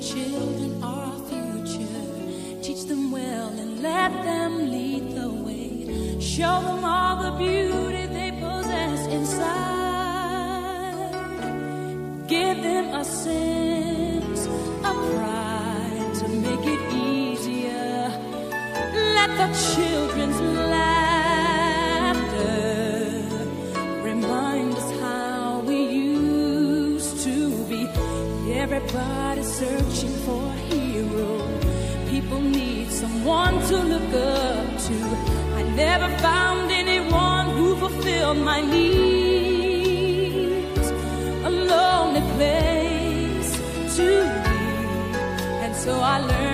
Children are our future. Teach them well and let them lead the way. Show them all the beauty they possess inside. Give them a sense of pride to make it easier. Let the children's laughter remind us how we used to be. Everybody's searching for a hero. People need someone to look up to. I never found anyone who fulfilled my needs. A lonely place to be, and so I learned